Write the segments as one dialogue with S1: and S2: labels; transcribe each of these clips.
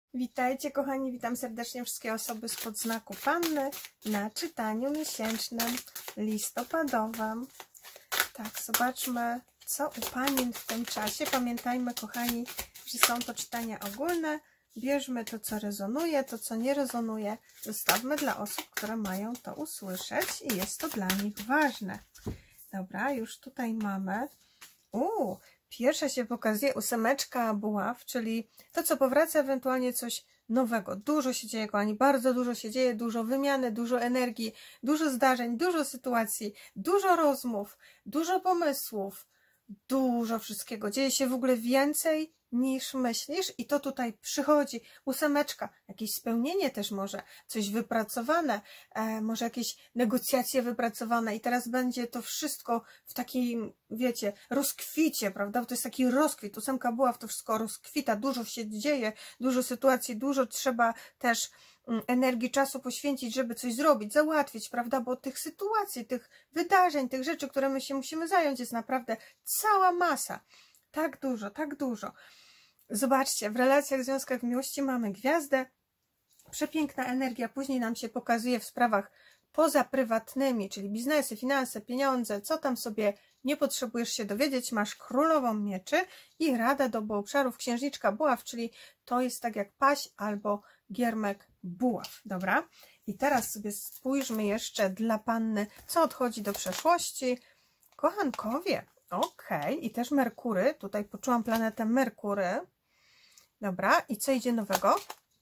S1: Witajcie kochani, witam serdecznie wszystkie osoby spod znaku Panny na czytaniu miesięcznym listopadowym. Tak, zobaczmy co u Panien w tym czasie. Pamiętajmy kochani, że są to czytania ogólne. Bierzmy to co rezonuje, to co nie rezonuje zostawmy dla osób, które mają to usłyszeć i jest to dla nich ważne. Dobra, już tutaj mamy. Pierwsza się pokazuje ósemeczka buław, czyli to, co powraca, ewentualnie coś nowego. Dużo się dzieje, kochani, bardzo dużo się dzieje, dużo wymiany, dużo energii, dużo zdarzeń, dużo sytuacji, dużo rozmów, dużo pomysłów, dużo wszystkiego. Dzieje się w ogóle więcej niż myślisz i to tutaj przychodzi. Ósemeczka, jakieś spełnienie też może, coś wypracowane, może jakieś negocjacje wypracowane i teraz będzie to wszystko w takim, wiecie, rozkwicie, prawda? Bo to jest taki rozkwit. Ósemka buław to wszystko rozkwita, dużo się dzieje, dużo sytuacji, dużo trzeba też energii, czasu poświęcić, żeby coś zrobić, załatwić, prawda? Bo tych sytuacji, tych wydarzeń, tych rzeczy, które my się musimy zająć, jest naprawdę cała masa. Tak dużo, tak dużo. Zobaczcie, w relacjach, w związkach, w miłości mamy gwiazdę. Przepiękna energia później nam się pokazuje w sprawach pozaprywatnymi, czyli biznesy, finanse, pieniądze, co tam sobie nie potrzebujesz się dowiedzieć. Masz królową mieczy i rada do obszarów księżniczka buław, czyli to jest tak jak paź albo giermek buław. Dobra? I teraz sobie spójrzmy jeszcze dla Panny, co odchodzi do przeszłości. Kochankowie. Okej, i też Merkury. Tutaj poczułam planetę Merkury. Dobra, i co idzie nowego?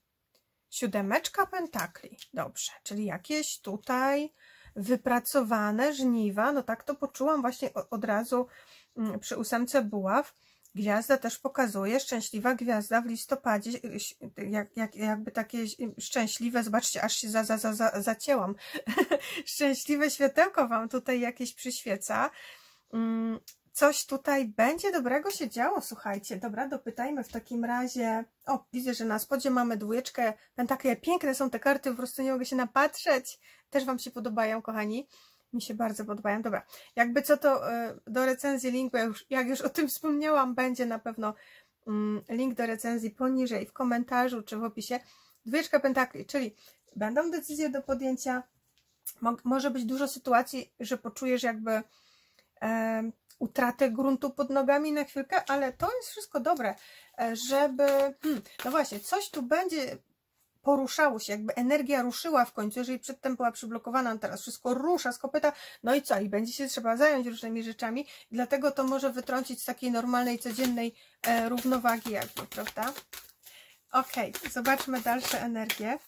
S1: Siódemeczka pentakli. Dobrze, czyli jakieś tutaj wypracowane żniwa. No tak to poczułam właśnie od razu przy ósemce buław. Gwiazda też pokazuje, szczęśliwa gwiazda w listopadzie, jakby takie szczęśliwe, zobaczcie, aż się zacięłam. Szczęśliwe światełko Wam tutaj jakieś przyświeca. Coś tutaj będzie dobrego się działo, słuchajcie. Dobra, dopytajmy w takim razie. O, widzę, że na spodzie mamy dwójeczkę pentakli. Piękne są te karty, po prostu nie mogę się napatrzeć. Też Wam się podobają, kochani. Mi się bardzo podobają. Dobra, jakby co to do recenzji link, bo jak już o tym wspomniałam, będzie na pewno link do recenzji poniżej w komentarzu czy w opisie. Dwójeczka pentakli, czyli będą decyzje do podjęcia. Może być dużo sytuacji, że poczujesz jakby utratę gruntu pod nogami na chwilkę, ale to jest wszystko dobre, żeby, no właśnie, coś tu będzie poruszało się, jakby energia ruszyła w końcu, jeżeli przedtem była przyblokowana, no teraz wszystko rusza z kopyta, no i co? I będzie się trzeba zająć różnymi rzeczami, dlatego to może wytrącić z takiej normalnej, codziennej równowagi jakby, prawda? Okej, zobaczmy dalsze energie.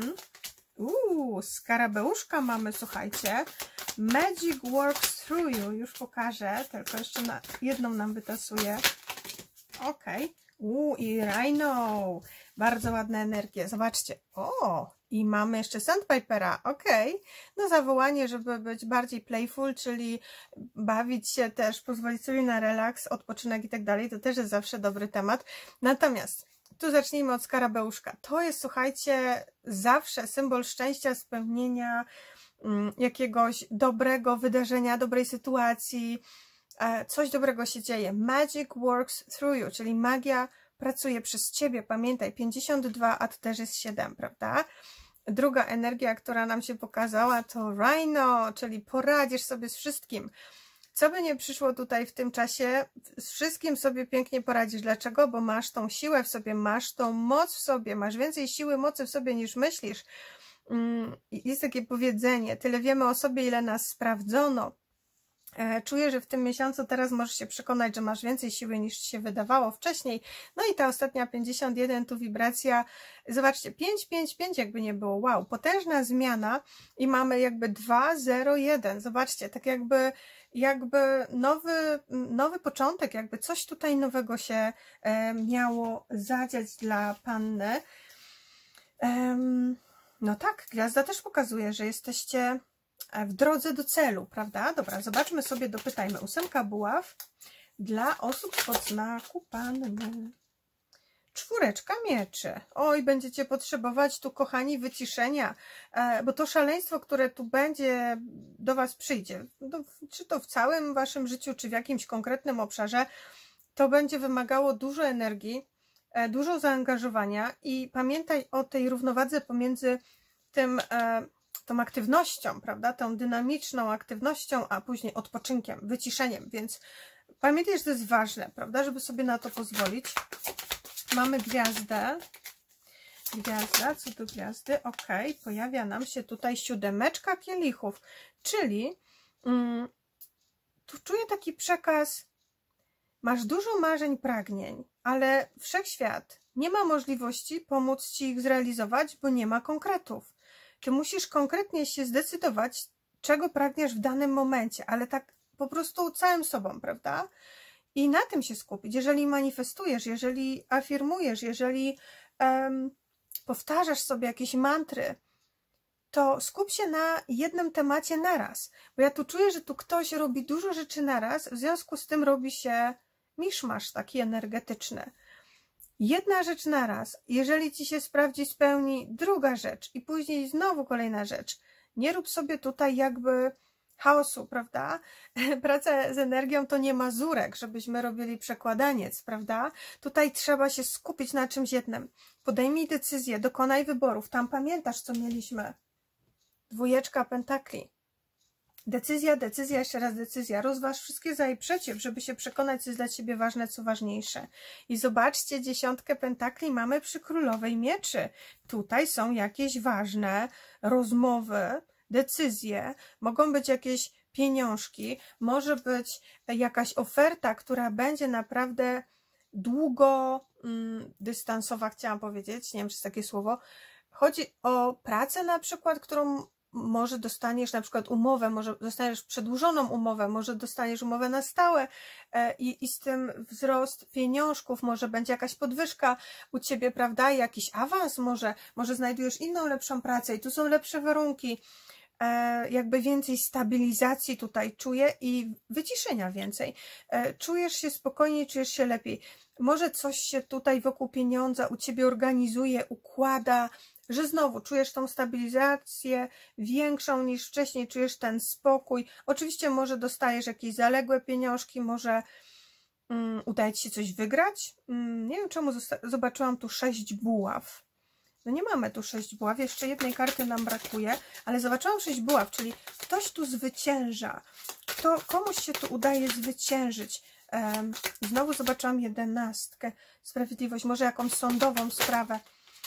S1: Skarabeuszka mamy, słuchajcie. Magic works through you. Już pokażę, tylko jeszcze na jedną nam wytasuję. Okej. I Rhino. Bardzo ładne energie. Zobaczcie. I mamy jeszcze Sandpipera. Okej. No zawołanie, żeby być bardziej playful, czyli bawić się też, pozwolić sobie na relaks, odpoczynek i tak dalej. To też jest zawsze dobry temat. Natomiast tu zacznijmy od skarabeuszka. To jest, słuchajcie, zawsze symbol szczęścia, spełnienia, jakiegoś dobrego wydarzenia, dobrej sytuacji, coś dobrego się dzieje. Magic works through you, czyli magia pracuje przez Ciebie. Pamiętaj, 52, a to też jest 7, prawda? Druga energia, która nam się pokazała, to Rhino, czyli poradzisz sobie z wszystkim. Co by nie przyszło tutaj w tym czasie, z wszystkim sobie pięknie poradzisz. Dlaczego? Bo masz tą siłę w sobie, masz tą moc w sobie, masz więcej siły, mocy w sobie niż myślisz. Jest takie powiedzenie, tyle wiemy o sobie, ile nas sprawdzono. Czuję, że w tym miesiącu teraz możesz się przekonać, że masz więcej siły niż ci się wydawało wcześniej. No i ta ostatnia 51, tu wibracja, zobaczcie, 5, 5, 5 jakby nie było, wow, potężna zmiana i mamy jakby 2, 0, 1, zobaczcie, tak jakby nowy początek, jakby coś tutaj nowego się miało zadziać dla Panny. No tak, gwiazda też pokazuje, że jesteście w drodze do celu, prawda? Dobra, zobaczmy sobie, dopytajmy. Ósemka buław dla osób spod znaku Panny. Czwóreczka mieczy. Oj, będziecie potrzebować tu, kochani, wyciszenia, bo to szaleństwo, które tu będzie do Was przyjdzie, czy to w całym Waszym życiu, czy w jakimś konkretnym obszarze, to będzie wymagało dużo energii, dużo zaangażowania i pamiętaj o tej równowadze pomiędzy tą aktywnością, prawda, tą dynamiczną aktywnością, a później odpoczynkiem, wyciszeniem, więc pamiętaj, że to jest ważne, prawda, żeby sobie na to pozwolić. Mamy gwiazdę. Gwiazda, co do gwiazdy? Ok, pojawia nam się tutaj 7 kielichów, czyli tu czuję taki przekaz, masz dużo marzeń, pragnień, ale wszechświat nie ma możliwości pomóc ci ich zrealizować, bo nie ma konkretów. Ty musisz konkretnie się zdecydować, czego pragniesz w danym momencie, ale tak po prostu całym sobą, prawda? I na tym się skupić. Jeżeli manifestujesz, jeżeli afirmujesz, jeżeli powtarzasz sobie jakieś mantry, to skup się na jednym temacie naraz. Bo ja tu czuję, że tu ktoś robi dużo rzeczy naraz, w związku z tym robi się miszmasz taki energetyczny. Jedna rzecz naraz, jeżeli ci się sprawdzi, spełni, druga rzecz i później znowu kolejna rzecz. Nie rób sobie tutaj jakby chaosu, prawda? Praca z energią to nie mazurek, żebyśmy robili przekładaniec, prawda? Tutaj trzeba się skupić na czymś jednym. Podejmij decyzję, dokonaj wyborów. Tam pamiętasz, co mieliśmy? 2 pentakli. Decyzja, decyzja, jeszcze raz decyzja. Rozważ wszystkie za i przeciw, żeby się przekonać, co jest dla ciebie ważne, co ważniejsze. I zobaczcie, 10 pentakli mamy przy królowej mieczy. Tutaj są jakieś ważne rozmowy, decyzje, mogą być jakieś pieniążki, może być jakaś oferta, która będzie naprawdę długodystansowa, chciałam powiedzieć, nie wiem, czy jest takie słowo. Chodzi o pracę na przykład, którą może dostaniesz na przykład umowę, może dostaniesz przedłużoną umowę, może dostaniesz umowę na stałe i z tym wzrost pieniążków, może będzie jakaś podwyżka u ciebie, prawda, jakiś awans, może znajdujesz inną, lepszą pracę i tu są lepsze warunki, jakby więcej stabilizacji tutaj czuję i wyciszenia więcej. Czujesz się spokojniej, czujesz się lepiej. Może coś się tutaj wokół pieniądza u ciebie organizuje, układa, że znowu czujesz tą stabilizację większą niż wcześniej, czujesz ten spokój. Oczywiście może dostajesz jakieś zaległe pieniążki, może udaje ci się coś wygrać. Nie wiem, czemu zobaczyłam tu 6 buław. No nie mamy tu 6 buław, jeszcze jednej karty nam brakuje, ale zobaczyłam 6 buław, czyli ktoś tu zwycięża. Komuś się tu udaje zwyciężyć. Znowu zobaczyłam 11. Sprawiedliwość, może jakąś sądową sprawę.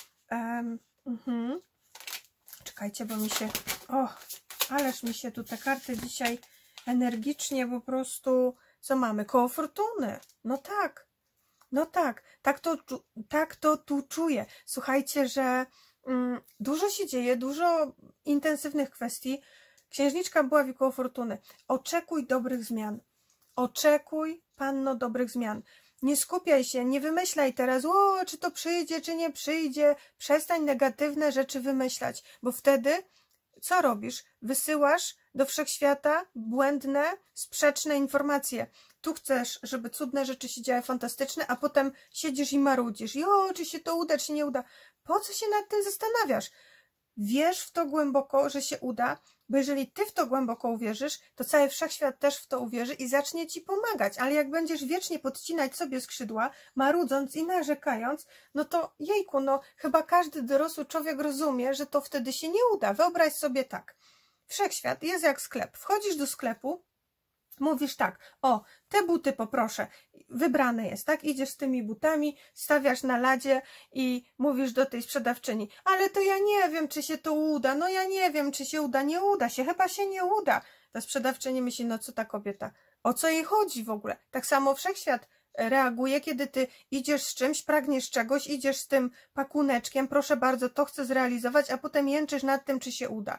S1: Czekajcie, bo mi się... ależ mi się tu te karty dzisiaj energicznie po prostu... Co mamy? Koło fortuny. No tak. No tak. Tak to tu czuję. Słuchajcie, że dużo się dzieje, dużo intensywnych kwestii. Księżniczka była w koło fortuny. Oczekuj dobrych zmian. Oczekuj, panno, dobrych zmian. Nie skupiaj się, nie wymyślaj teraz, czy to przyjdzie, czy nie przyjdzie. Przestań negatywne rzeczy wymyślać, bo wtedy co robisz? Wysyłasz do wszechświata błędne, sprzeczne informacje. Tu chcesz, żeby cudne rzeczy się działy, fantastyczne, a potem siedzisz i marudzisz. Czy się to uda, czy nie uda. Po co się nad tym zastanawiasz? Wierz w to głęboko, że się uda, bo jeżeli ty w to głęboko uwierzysz, to cały wszechświat też w to uwierzy i zacznie ci pomagać. Ale jak będziesz wiecznie podcinać sobie skrzydła, marudząc i narzekając, no to jejku, chyba każdy dorosły człowiek rozumie, że to wtedy się nie uda. Wyobraź sobie tak. Wszechświat jest jak sklep. Wchodzisz do sklepu, mówisz tak, te buty poproszę, wybrane jest, tak? Idziesz z tymi butami, stawiasz na ladzie i mówisz do tej sprzedawczyni, ale to ja nie wiem, czy się to uda, ja nie wiem, czy się uda, nie uda się, chyba się nie uda. Ta sprzedawczyni myśli, co ta kobieta, o co jej chodzi w ogóle? Tak samo wszechświat reaguje, kiedy ty idziesz z czymś, pragniesz czegoś, idziesz z tym pakuneczkiem, proszę bardzo, to chcę zrealizować, a potem jęczysz nad tym, czy się uda.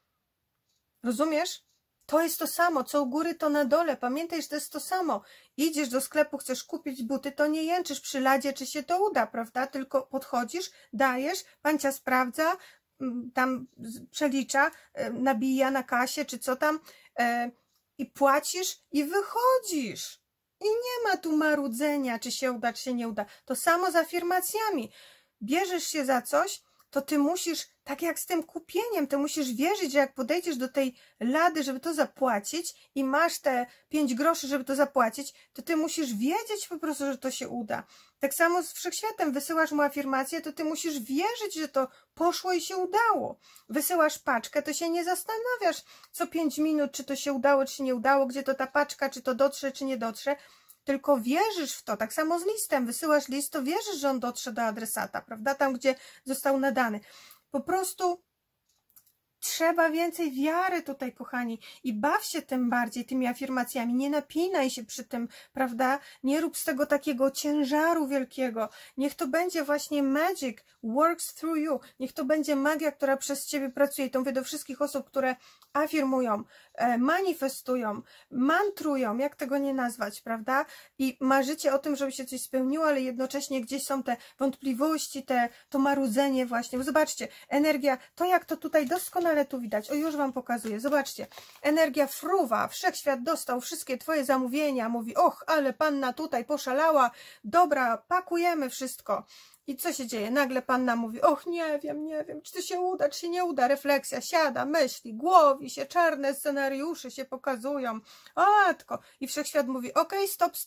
S1: Rozumiesz? To jest to samo, co u góry, to na dole. Pamiętaj, że to jest to samo. Idziesz do sklepu, chcesz kupić buty, to nie jęczysz przy ladzie, czy się to uda, prawda? Tylko podchodzisz, dajesz, pancia sprawdza, tam przelicza, nabija na kasie, czy co tam i płacisz i wychodzisz. I nie ma tu marudzenia, czy się uda, czy się nie uda. To samo z afirmacjami. Bierzesz się za coś, to ty musisz, tak jak z tym kupieniem, ty musisz wierzyć, że jak podejdziesz do tej lady, żeby to zapłacić i masz te 5 groszy, żeby to zapłacić, to ty musisz wiedzieć po prostu, że to się uda. Tak samo z Wszechświatem, wysyłasz mu afirmację, to ty musisz wierzyć, że to poszło i się udało. Wysyłasz paczkę, to się nie zastanawiasz co 5 minut, czy to się udało, czy się nie udało, gdzie to ta paczka, czy to dotrze, czy nie dotrze, tylko wierzysz w to. Tak samo z listem, wysyłasz list, to wierzysz, że on dotrze do adresata, prawda, tam gdzie został nadany. Po prostu trzeba więcej wiary tutaj, kochani, i baw się tym bardziej tymi afirmacjami, nie napinaj się przy tym, prawda, nie rób z tego takiego ciężaru wielkiego, niech to będzie właśnie magic works through you, niech to będzie magia, która przez ciebie pracuje. I to mówię do wszystkich osób, które afirmują, manifestują, mantrują, jak tego nie nazwać, prawda, i marzycie o tym, żeby się coś spełniło, ale jednocześnie gdzieś są te wątpliwości, to marudzenie właśnie, bo zobaczcie, energia, to jak to tutaj doskonale tu widać, o już wam pokazuję, zobaczcie, energia fruwa, Wszechświat dostał wszystkie twoje zamówienia, mówi, och, ale panna tutaj poszalała, dobra, pakujemy wszystko. I co się dzieje? Nagle panna mówi, och, nie wiem, czy to się uda, czy się nie uda, refleksja, siada, myśli, głowi się, czarne scenariusze się pokazują, o matko. I Wszechświat mówi, okej,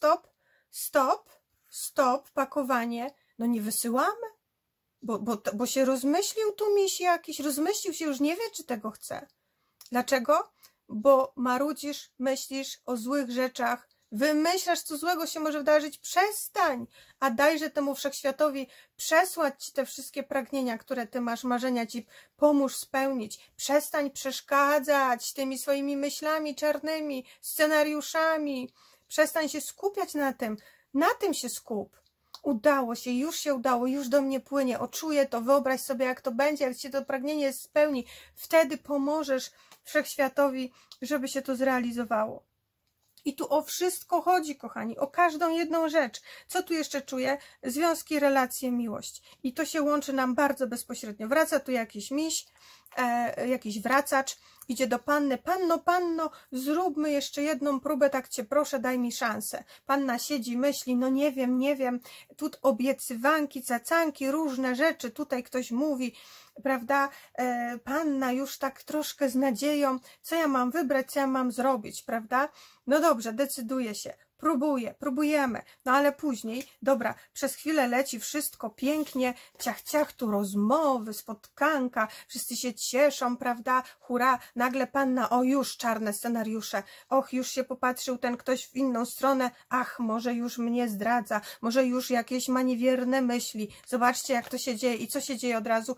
S1: stop, pakowanie, no nie wysyłamy. Bo się rozmyślił tu miś jakiś, rozmyślił się, już nie wie, czy tego chce. Dlaczego? Bo marudzisz, myślisz o złych rzeczach, wymyślasz, co złego się może wydarzyć, przestań, a dajże temu Wszechświatowi przesłać ci te wszystkie pragnienia, które ty masz, marzenia ci pomóż spełnić. Przestań przeszkadzać tymi swoimi myślami czarnymi, scenariuszami, przestań się skupiać na tym się skup. Udało się, już się udało, już do mnie płynie, czuję to, wyobraź sobie, jak to będzie, jak ci to pragnienie spełni, wtedy pomożesz Wszechświatowi, żeby się to zrealizowało. I tu o wszystko chodzi, kochani, o każdą jedną rzecz. Co tu jeszcze czuję? Związki, relacje, miłość. I to się łączy nam bardzo bezpośrednio. Wraca tu jakiś miś, jakiś wracacz, idzie do panny, panno, zróbmy jeszcze jedną próbę, tak cię proszę, daj mi szansę. Panna siedzi, myśli, no nie wiem, tu obiecywanki, cacanki, różne rzeczy, tutaj ktoś mówi, prawda, panna już tak troszkę z nadzieją, co ja mam wybrać, co ja mam zrobić, prawda, no dobrze, decyduje się, próbujemy, no ale później, dobra, przez chwilę leci wszystko pięknie, ciach, tu rozmowy, spotkanka, wszyscy się cieszą, prawda, hurra, nagle panna, o już czarne scenariusze, och, już się popatrzył ten ktoś w inną stronę, ach, może już mnie zdradza, może już jakieś ma niewierne myśli, zobaczcie, jak to się dzieje i co się dzieje od razu,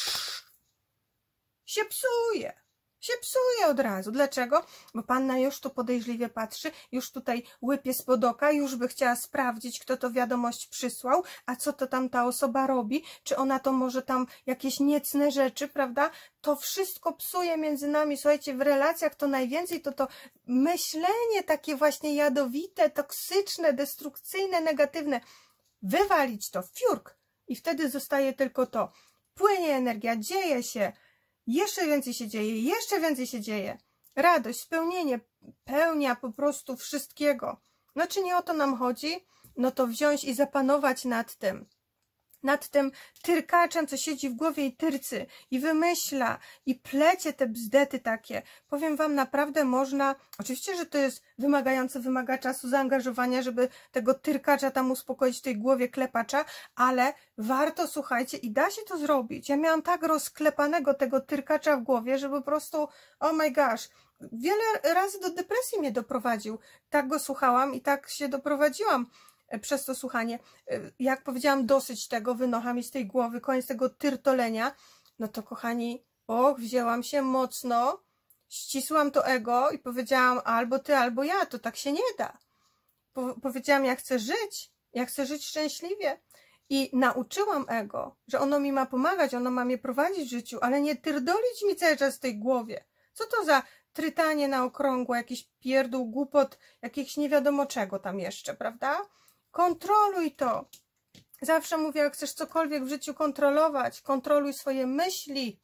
S1: się psuje od razu. Dlaczego? Bo panna już tu podejrzliwie patrzy, już tutaj łypie spod oka, już by chciała sprawdzić, kto to wiadomość przysłał, a co to tam ta osoba robi, czy ona to może tam jakieś niecne rzeczy, prawda? To wszystko psuje między nami, słuchajcie, w relacjach to najwięcej to myślenie takie właśnie jadowite, toksyczne, destrukcyjne, negatywne. Wywalić to, fiurk. I wtedy zostaje tylko to. Płynie energia, dzieje się, jeszcze więcej się dzieje, jeszcze więcej się dzieje. Radość, spełnienie, pełnia po prostu wszystkiego. No czy nie o to nam chodzi? No to wziąć i zapanować nad tym tyrkaczem, co siedzi w głowie i tyrcy, i wymyśla, i plecie te bzdety takie. Powiem wam, naprawdę można, oczywiście, że to jest wymagające, wymaga czasu, zaangażowania, żeby tego tyrkacza tam uspokoić w tej głowie klepacza, ale warto, słuchajcie, i da się to zrobić. Ja miałam tak rozklepanego tego tyrkacza w głowie, że po prostu, oh my gosh, wiele razy do depresji mnie doprowadził. Tak go słuchałam i tak się doprowadziłam przez to słuchanie. Jak powiedziałam, dosyć tego, wynocha mi z tej głowy, koniec tego tyrtolenia, no to kochani, wzięłam się mocno, ścisłam to ego i powiedziałam, albo ty, albo ja, to tak się nie da. Powiedziałam, ja chcę żyć szczęśliwie i nauczyłam ego, że ono mi ma pomagać, ono ma mnie prowadzić w życiu, ale nie tyrdolić mi cały czas w tej głowie. Co to za trytanie na okrągło, jakiś pierdół, głupot, jakichś nie wiadomo czego tam jeszcze, prawda? Kontroluj to. Zawsze mówię, jak chcesz cokolwiek w życiu kontrolować, kontroluj swoje myśli,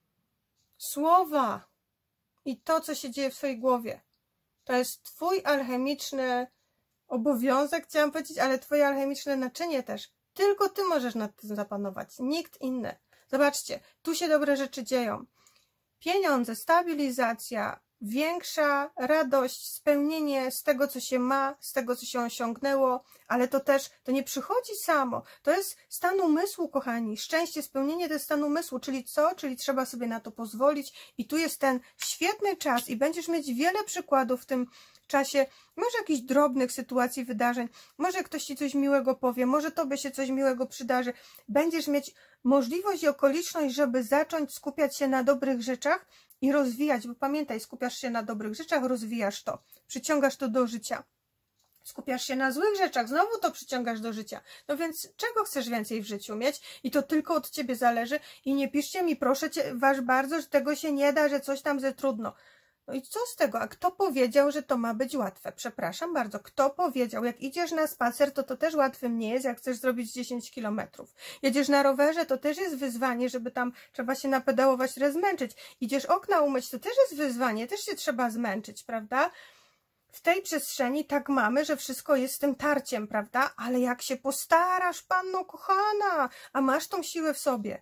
S1: słowa i to, co się dzieje w twojej głowie. To jest twój alchemiczny obowiązek, chciałam powiedzieć, ale twoje alchemiczne naczynie też. Tylko ty możesz nad tym zapanować, nikt inny. Zobaczcie, tu się dobre rzeczy dzieją. Pieniądze, stabilizacja, większa radość, spełnienie z tego, co się ma, z tego, co się osiągnęło, ale to też, to nie przychodzi samo. To jest stan umysłu, kochani. Szczęście, spełnienie to jest stan umysłu, czyli co? Czyli trzeba sobie na to pozwolić i tu jest ten świetny czas i będziesz mieć wiele przykładów w tym czasie, może jakichś drobnych sytuacji, wydarzeń, może ktoś ci coś miłego powie, może tobie się coś miłego przydarzy. Będziesz mieć możliwość i okoliczność, żeby zacząć skupiać się na dobrych rzeczach i rozwijać, bo pamiętaj, skupiasz się na dobrych rzeczach, rozwijasz to, przyciągasz to do życia. Skupiasz się na złych rzeczach, znowu to przyciągasz do życia. No więc czego chcesz więcej w życiu mieć? I to tylko od ciebie zależy. I nie piszcie mi, proszę cię, was bardzo, że tego się nie da, że coś tam za trudno. No i co z tego? A kto powiedział, że to ma być łatwe? Przepraszam bardzo, kto powiedział? Jak idziesz na spacer, to też łatwym nie jest, jak chcesz zrobić 10 kilometrów. Jedziesz na rowerze, to też jest wyzwanie, żeby tam trzeba się napedałować, zmęczyć. Idziesz okna umyć, to też jest wyzwanie, też się trzeba zmęczyć, prawda? W tej przestrzeni tak mamy, że wszystko jest z tym tarciem, prawda? Ale jak się postarasz, panno kochana, a masz tą siłę w sobie,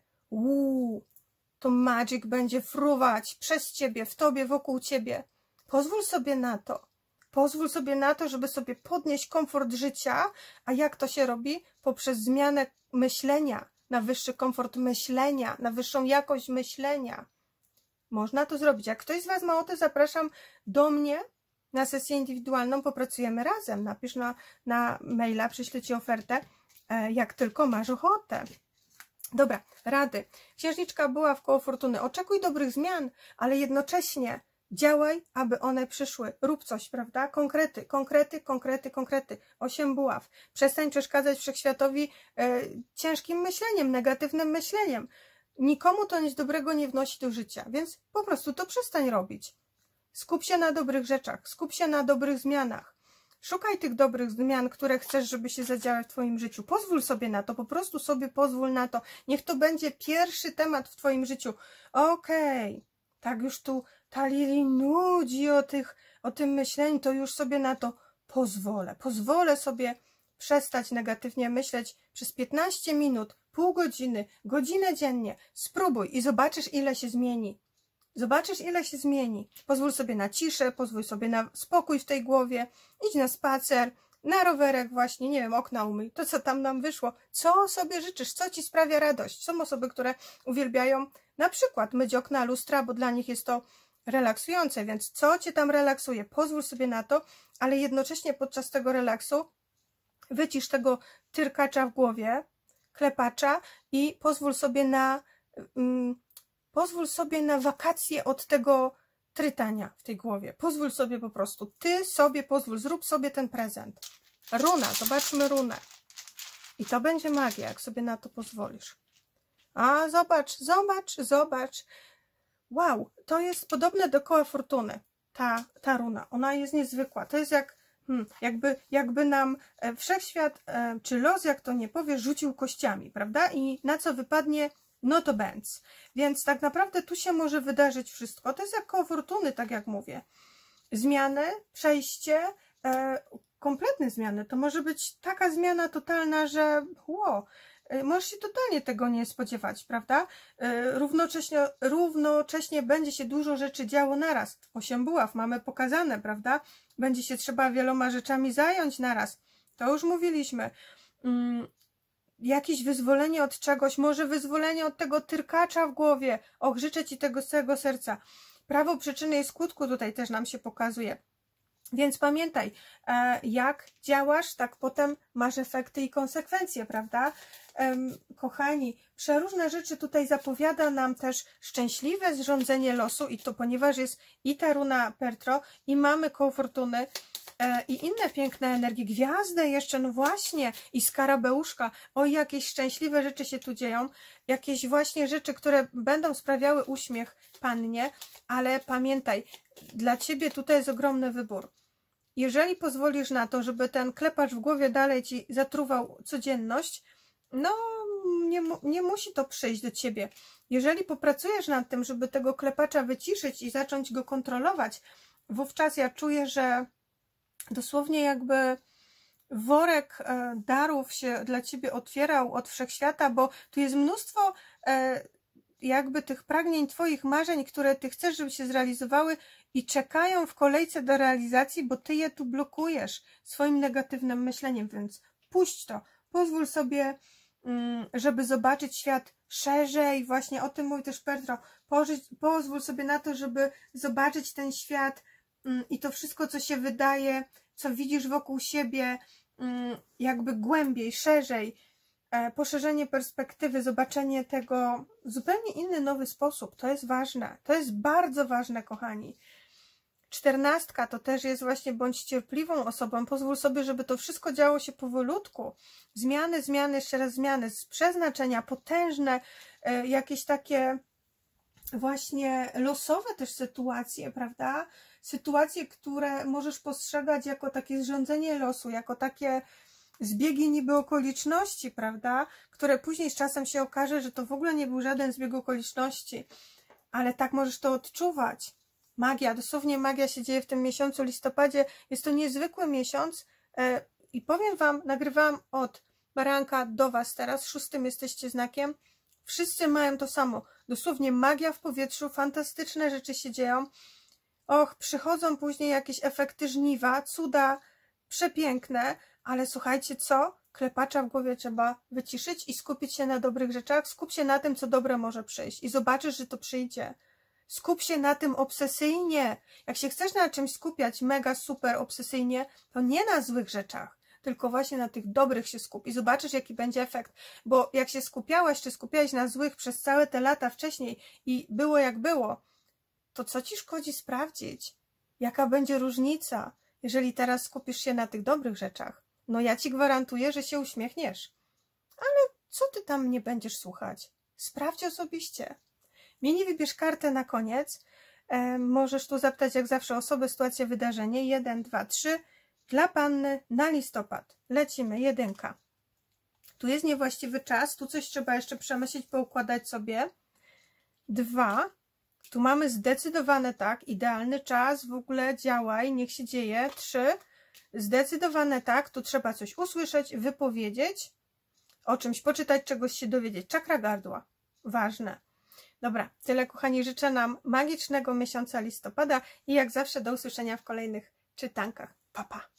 S1: to magic będzie fruwać przez ciebie, w tobie, wokół ciebie. Pozwól sobie na to. Pozwól sobie na to, żeby sobie podnieść komfort życia. A jak to się robi? Poprzez zmianę myślenia na wyższy komfort myślenia, na wyższą jakość myślenia. Można to zrobić. Jak ktoś z was ma ochotę, zapraszam do mnie na sesję indywidualną, popracujemy razem. Napisz na maila, przyślę ci ofertę, jak tylko masz ochotę. Dobra, rady. Księżniczka była w koło fortuny. Oczekuj dobrych zmian, ale jednocześnie działaj, aby one przyszły. Rób coś, prawda? Konkrety, konkrety, konkrety, konkrety. 8 buław. Przestań przeszkadzać wszechświatowi ciężkim myśleniem, negatywnym myśleniem. Nikomu to nic dobrego nie wnosi do życia, więc po prostu to przestań robić. Skup się na dobrych rzeczach, skup się na dobrych zmianach. Szukaj tych dobrych zmian, które chcesz, żeby się zadziały w twoim życiu. Pozwól sobie na to, po prostu sobie pozwól na to. Niech to będzie pierwszy temat w twoim życiu. Okej, tak już tu ta Lili nudzi o tym myśleniu, to już sobie na to pozwolę. Pozwolę sobie przestać negatywnie myśleć przez 15 minut, pół godziny, godzinę dziennie. Spróbuj i zobaczysz, ile się zmieni. Zobaczysz, ile się zmieni. Pozwól sobie na ciszę, pozwól sobie na spokój w tej głowie. Idź na spacer, na rowerek właśnie, nie wiem, okna umyj. To, co tam nam wyszło. Co sobie życzysz? Co ci sprawia radość? Są osoby, które uwielbiają na przykład myć okna, lustra, bo dla nich jest to relaksujące, więc co cię tam relaksuje? Pozwól sobie na to, ale jednocześnie podczas tego relaksu wycisz tego tyrkacza w głowie, klepacza i pozwól sobie na wakacje od tego trytania w tej głowie. Pozwól sobie po prostu. Ty sobie pozwól, zrób sobie ten prezent. Runa, zobaczmy runę. I to będzie magia, jak sobie na to pozwolisz. A zobacz, zobacz, zobacz. Wow, to jest podobne do koła fortuny. Ta runa, ona jest niezwykła. To jest jakby nam wszechświat, czy los, jak to nie powie, rzucił kościami, prawda? I na co wypadnie? No to bęc. Więc tak naprawdę tu się może wydarzyć wszystko. To jest jak koło fortuny, tak jak mówię. Zmiany, przejście, kompletne zmiany. To może być taka zmiana totalna, że możesz się totalnie tego nie spodziewać, prawda? Równocześnie będzie się dużo rzeczy działo naraz. 8 buław mamy pokazane, prawda? Będzie się trzeba wieloma rzeczami zająć naraz. To już mówiliśmy. Jakieś wyzwolenie od czegoś, może wyzwolenie od tego tyrkacza w głowie. Och, życzę ci tego z całego serca. Prawo przyczyny i skutku tutaj też nam się pokazuje. Więc pamiętaj, jak działasz, tak potem masz efekty i konsekwencje, prawda? Kochani, przeróżne rzeczy tutaj zapowiada nam też szczęśliwe zrządzenie losu i to ponieważ jest i ta runa Pertro i mamy koło fortuny, i inne piękne energie, gwiazdę jeszcze, no właśnie, i skarabeuszka, oj, jakieś szczęśliwe rzeczy się tu dzieją, jakieś właśnie rzeczy, które będą sprawiały uśmiech pannie, ale pamiętaj, dla ciebie tutaj jest ogromny wybór. Jeżeli pozwolisz na to, żeby ten klepacz w głowie dalej ci zatruwał codzienność, no nie musi to przyjść do ciebie. Jeżeli popracujesz nad tym, żeby tego klepacza wyciszyć i zacząć go kontrolować, wówczas ja czuję, że dosłownie jakby worek darów się dla ciebie otwierał od wszechświata, bo tu jest mnóstwo jakby tych pragnień, twoich marzeń, które ty chcesz, żeby się zrealizowały i czekają w kolejce do realizacji, bo ty je tu blokujesz swoim negatywnym myśleniem, więc puść to. Pozwól sobie, żeby zobaczyć świat szerzej, właśnie o tym mówi też Petro. Pozwól sobie na to, żeby zobaczyć ten świat i to wszystko, co się wydaje, co widzisz wokół siebie, jakby głębiej, szerzej, poszerzenie perspektywy, zobaczenie tego w zupełnie inny, nowy sposób. To jest ważne. To jest bardzo ważne, kochani. 14 to też jest właśnie bądź cierpliwą osobą. Pozwól sobie, żeby to wszystko działo się powolutku. Zmiany, jeszcze raz zmiany z przeznaczenia, potężne, jakieś takie właśnie losowe też sytuacje, prawda? Sytuacje, które możesz postrzegać jako takie zrządzenie losu, jako takie zbiegi niby okoliczności, prawda? Które później z czasem się okaże, że to w ogóle nie był żaden zbieg okoliczności, ale tak możesz to odczuwać. Magia, dosłownie magia się dzieje w tym miesiącu, listopadzie. Jest to niezwykły miesiąc i powiem wam, nagrywałam od baranka do was teraz, 6 jesteście znakiem. Wszyscy mają to samo. Dosłownie magia w powietrzu, fantastyczne rzeczy się dzieją. Och, przychodzą później jakieś efekty żniwa, cuda, przepiękne, ale słuchajcie co? Klepacza w głowie trzeba wyciszyć i skupić się na dobrych rzeczach. Skup się na tym, co dobre może przyjść i zobaczysz, że to przyjdzie. Skup się na tym obsesyjnie. Jak się chcesz na czymś skupiać mega, super obsesyjnie, to nie na złych rzeczach, tylko właśnie na tych dobrych się skup i zobaczysz, jaki będzie efekt. Bo jak się skupiałaś, czy skupiałeś na złych przez całe te lata wcześniej i było jak było, to co ci szkodzi sprawdzić? Jaka będzie różnica, jeżeli teraz skupisz się na tych dobrych rzeczach? No ja ci gwarantuję, że się uśmiechniesz. Ale co ty tam nie będziesz słuchać? Sprawdź osobiście. Mini wybierz kartę na koniec. Możesz tu zapytać jak zawsze osobę, sytuację, wydarzenie. 1, 2, 3. Dla panny na listopad. Lecimy. 1. Tu jest niewłaściwy czas. Tu coś trzeba jeszcze przemyśleć, poukładać sobie. 2. Tu mamy zdecydowane tak. Idealny czas. W ogóle działaj. Niech się dzieje. 3. Zdecydowane tak. Tu trzeba coś usłyszeć, wypowiedzieć. O czymś poczytać, czegoś się dowiedzieć. Czakra gardła. Ważne. Dobra, tyle kochani, życzę nam magicznego miesiąca listopada i jak zawsze do usłyszenia w kolejnych czytankach. Pa, pa!